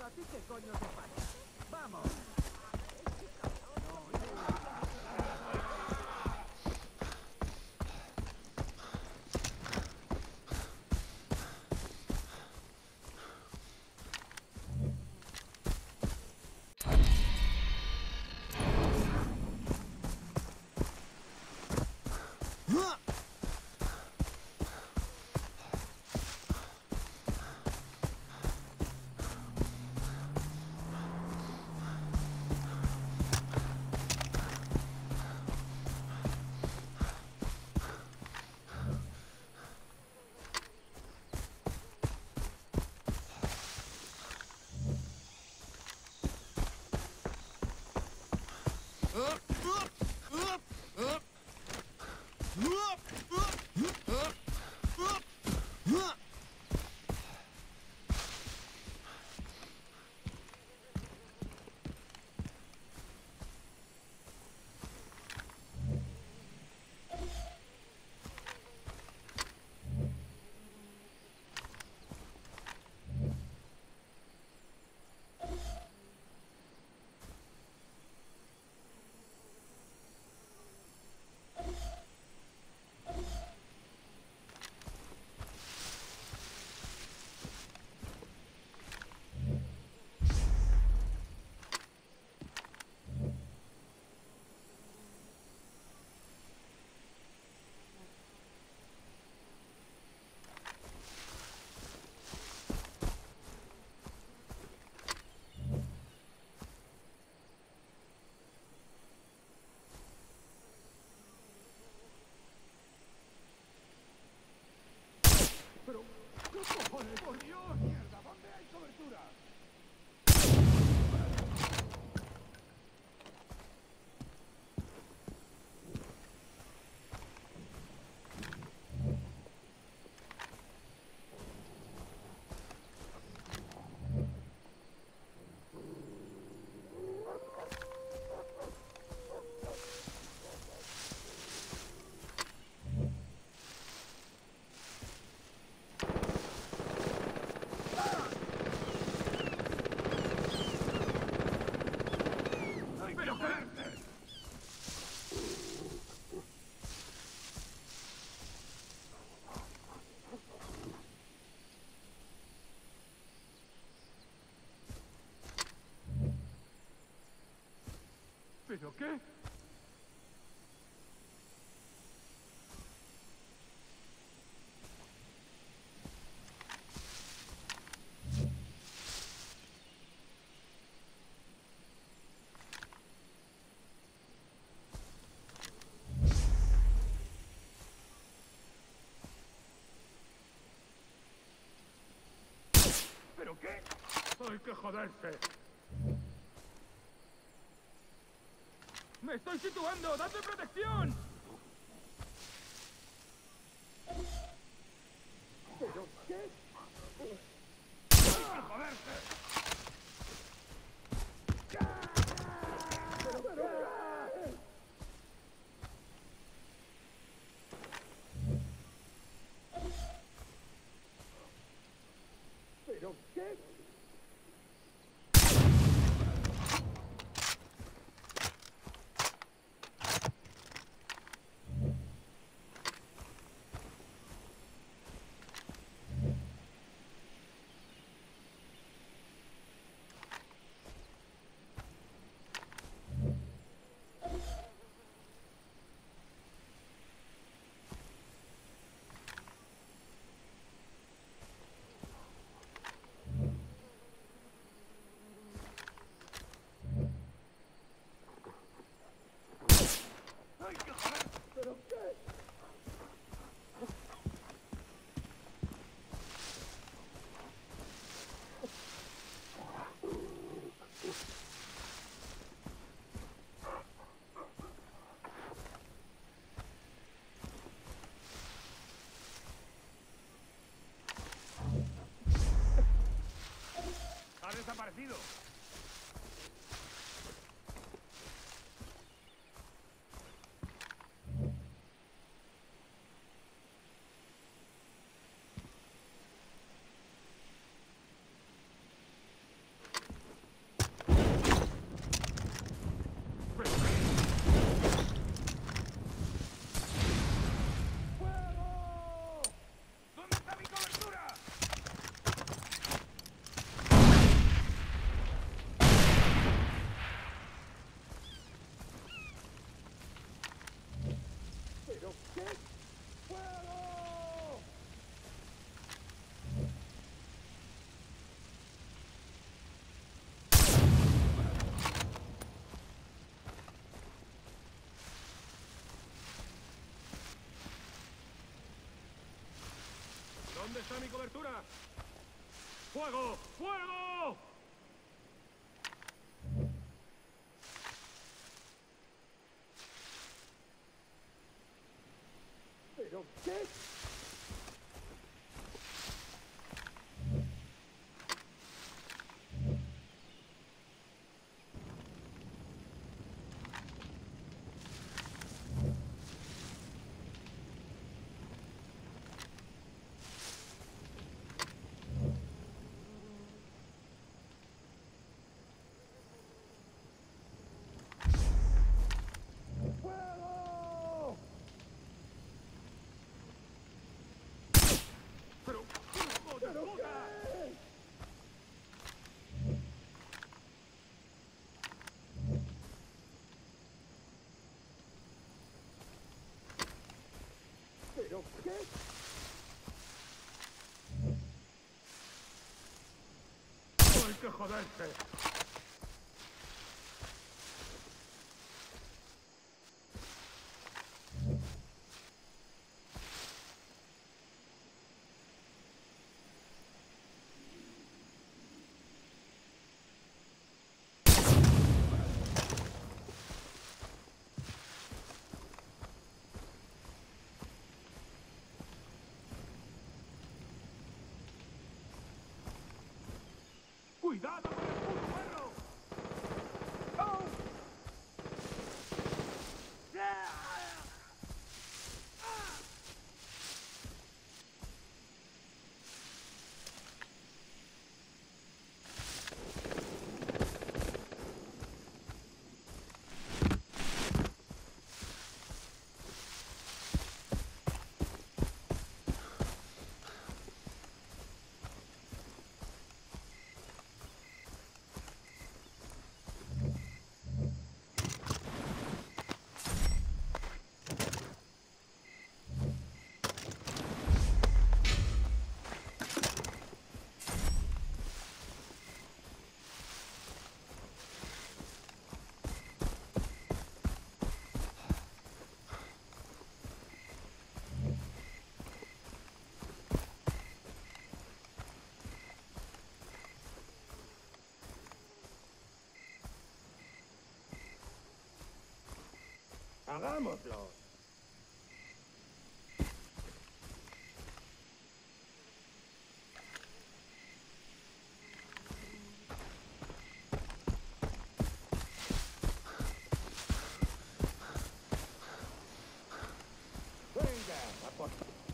ti qué coño te pasa? ¡Vamos! Pero, ¿qué cojones? ¡Por Dios! ¡Mierda! ¿Dónde hay cobertura? ¡Pero qué! ¿Pero qué? ¿Pero qué? ¡Hay que joderse! ¡Me estoy situando! ¡Dadme protección! ¿Pero qué? ¡Hay que joderse! ¿Pero qué? mi cobertura! ¡Fuego! ¡Fuego! ¿Pero qué? ¡Fuego! ¡Pero puta! ¿Pero qué? ¡No hay que joderse! ¡Cuidado con el puto perro! ¡Oh! ¡Hagámoslo! ¡Venga, a por...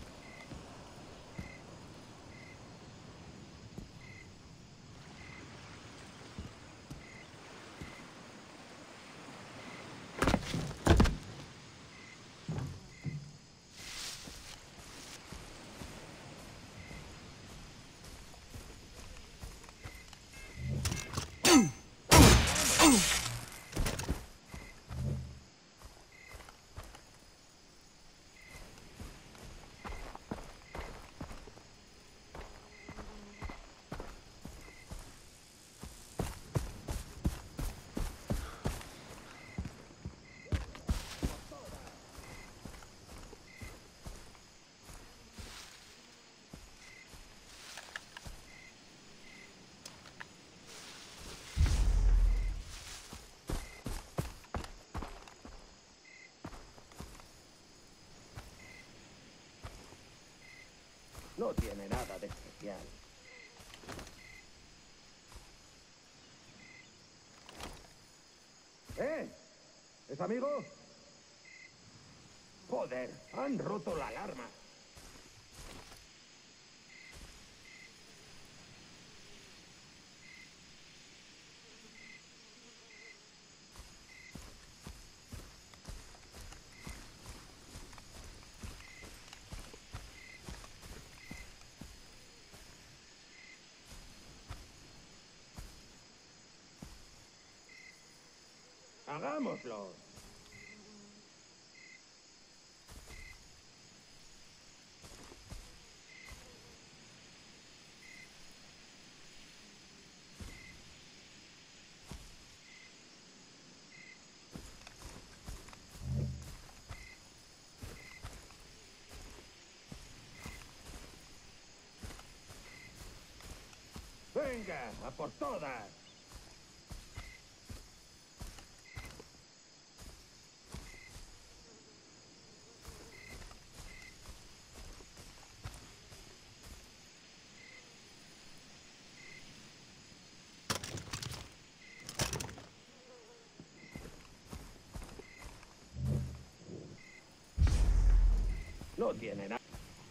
No tiene nada de especial. ¿Es amigo? Joder, han roto la alarma. ¡Hagámoslo! Venga, a por todas. No tiene nada.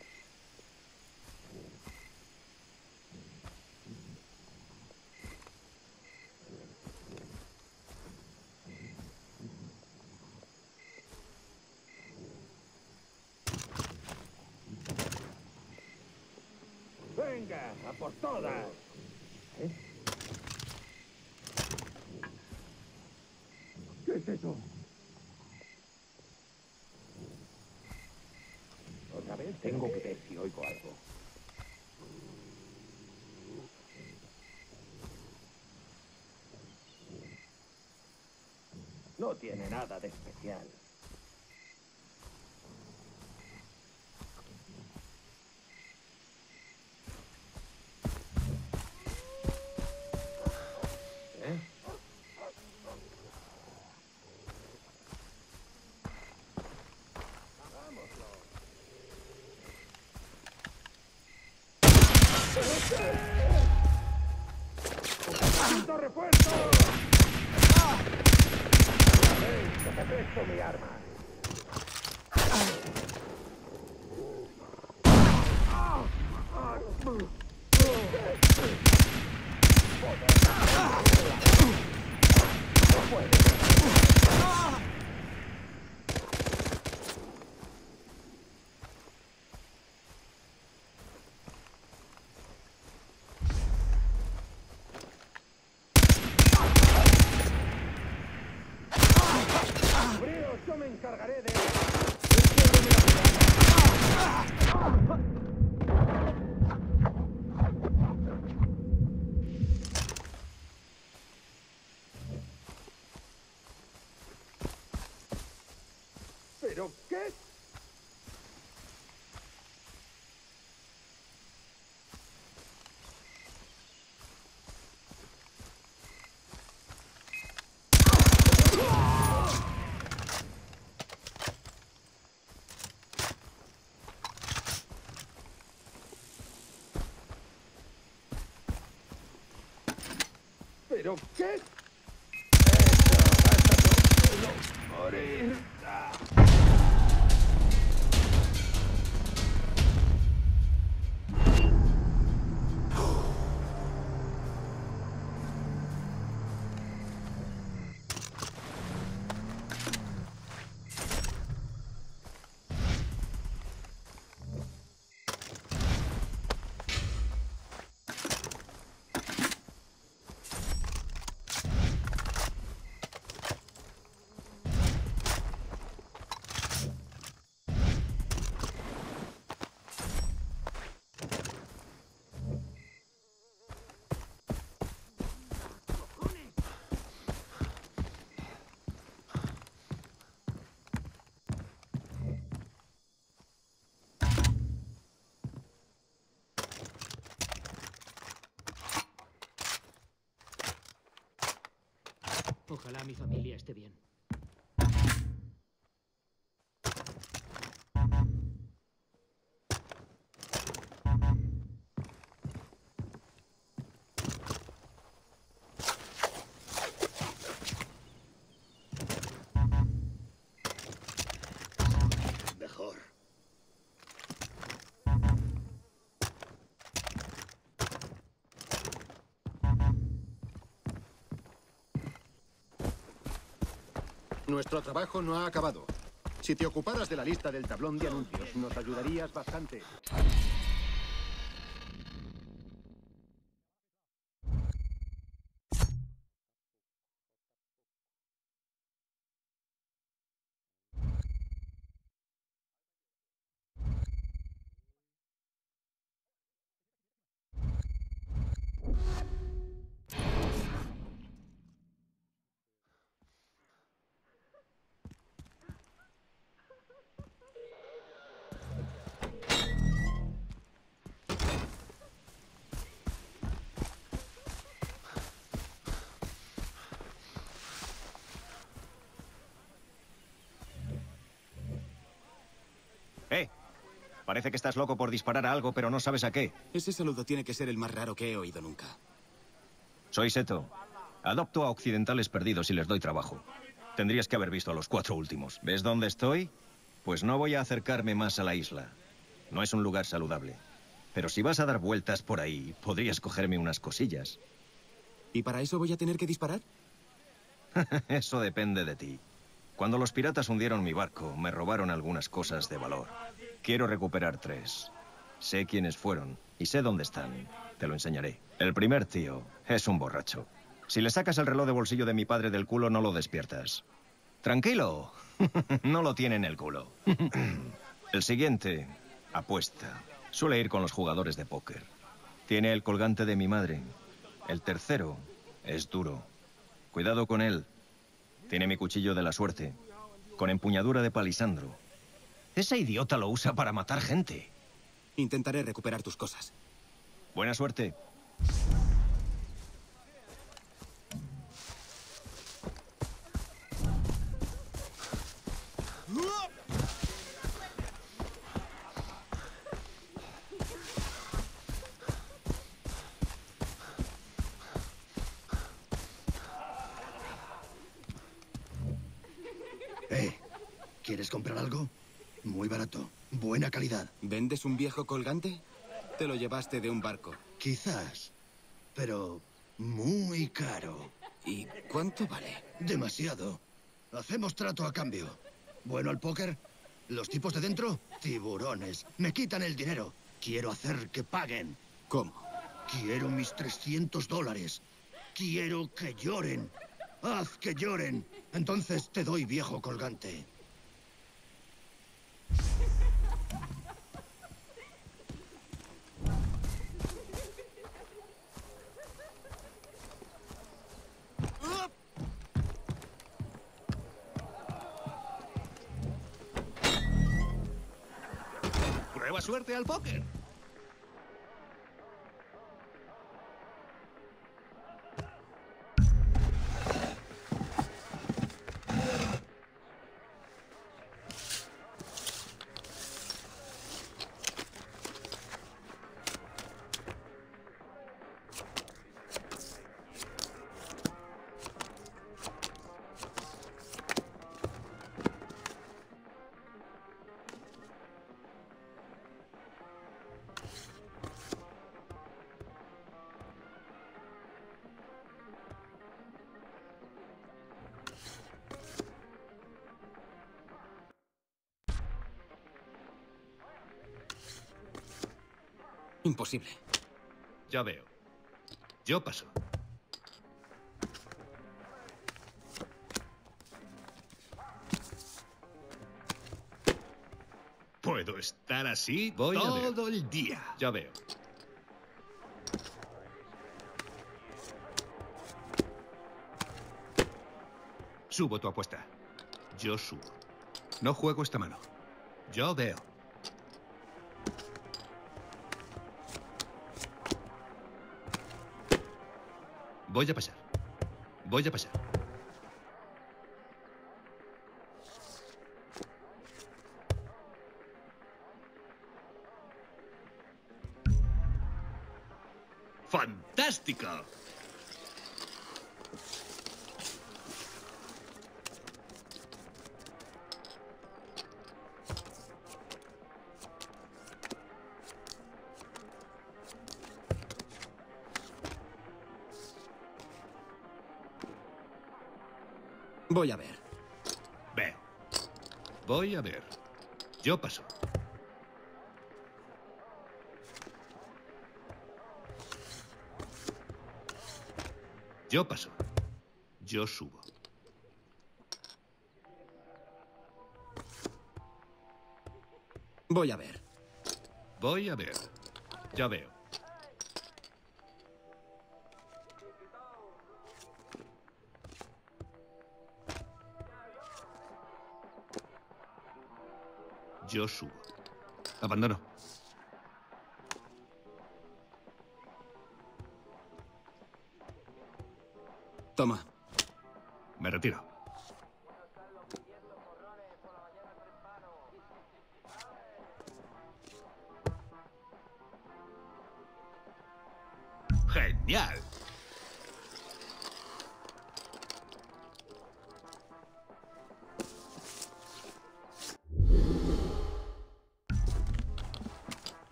Venga, a por todas. ¿Eh? ¿Qué es eso? Otra vez tengo que ver si oigo algo. No tiene nada de especial. ¿Eh? ¡Necesito refuerzo! ¡Ven, que te presto mi arma! ¡Bríos, yo me encargaré de... ¿Pero qué? ¿Pero qué? ¡Eso! ¡Basta por morir! Ojalá mi familia esté bien. Mejor. Nuestro trabajo no ha acabado. Si te ocuparas de la lista del tablón de anuncios, nos ayudarías bastante. Parece que estás loco por disparar a algo, pero no sabes a qué. Ese saludo tiene que ser el más raro que he oído nunca. Soy Seto. Adopto a occidentales perdidos y les doy trabajo. Tendrías que haber visto a los 4 últimos. ¿Ves dónde estoy? Pues no voy a acercarme más a la isla. No es un lugar saludable. Pero si vas a dar vueltas por ahí, podrías cogerme unas cosillas. ¿Y para eso voy a tener que disparar? Eso depende de ti. Cuando los piratas hundieron mi barco, me robaron algunas cosas de valor. Quiero recuperar 3. Sé quiénes fueron y sé dónde están. Te lo enseñaré. El primer tío es un borracho. Si le sacas el reloj de bolsillo de mi padre del culo, no lo despiertas. Tranquilo. No lo tiene en el culo. El siguiente apuesta. Suele ir con los jugadores de póker. Tiene el colgante de mi madre. El tercero es duro. Cuidado con él. Tiene mi cuchillo de la suerte, con empuñadura de palisandro. Ese idiota lo usa para matar gente. Intentaré recuperar tus cosas. Buena suerte. ¿Quieres comprar algo? Muy barato. Buena calidad. ¿Vendes un viejo colgante? Te lo llevaste de un barco. Quizás. Pero muy caro. ¿Y cuánto vale? Demasiado. Hacemos trato a cambio. Bueno al póker. Los tipos de dentro, tiburones. Me quitan el dinero. Quiero hacer que paguen. ¿Cómo? Quiero mis $300. Quiero que lloren. Haz que lloren. Entonces te doy viejo colgante. Prueba suerte al póker. Imposible. Ya veo. Yo paso. Puedo estar así Voy a ver. todo el día. Ya veo. Subo tu apuesta. Yo subo. No juego esta mano. Yo veo. Voy a pasar. Voy a pasar. ¡Fantástico! Voy a ver. Veo. Voy a ver. Yo paso. Yo paso. Yo subo. Voy a ver. Voy a ver. Ya veo. Yo subo. Abandono. Toma. Me retiro. Genial.